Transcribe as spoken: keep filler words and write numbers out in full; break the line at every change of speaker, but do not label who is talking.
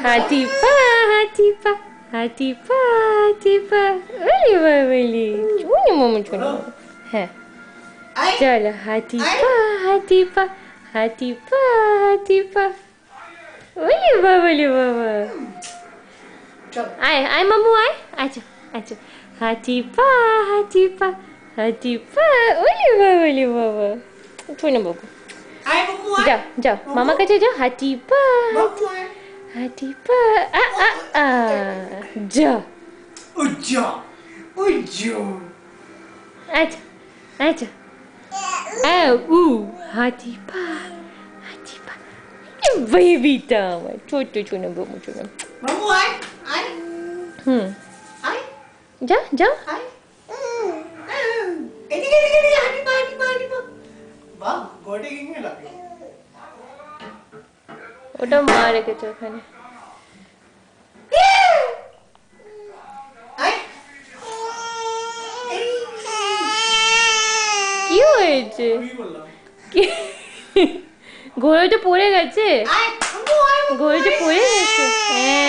হাতি পা হাতি পা হাতি পা হাতি পা ওরে বাবলি চুনি মামু চুনি হ্যাঁ চলো হাতি পা হাতি পা হাতি পা হাতি পা ওরে বাবলি বাবা আয় আয় মামু আয় আচ্ছা আচ্ছা হাতি পা হাতি পা হাতি পা ওরে বাবলি বাবা চুনি বাবু যাও যাও মামা কাছে যাও হাতি পা হাতি হাতি পা আ আ আ যা
উজ্জা উজ্জা
আচ্ছা আচ্ছা আ উ হাতি পা হাতি পা বেবিটা আমার ছোট্ট ছোট বাবু ছোট
মামু আয় আয়
হুম
আয়
যা যাও
আয় এদিকে এদিকে এদিকে হাতি পা হাতি পা হাতি পা বাহ গোটে কিনে লাগে
ওটা মা রেখেছে ওখানে কি হয়েছে ঘোড়াটা পড়ে গেছে ঘোড়াটা পড়ে গেছে হ্যাঁ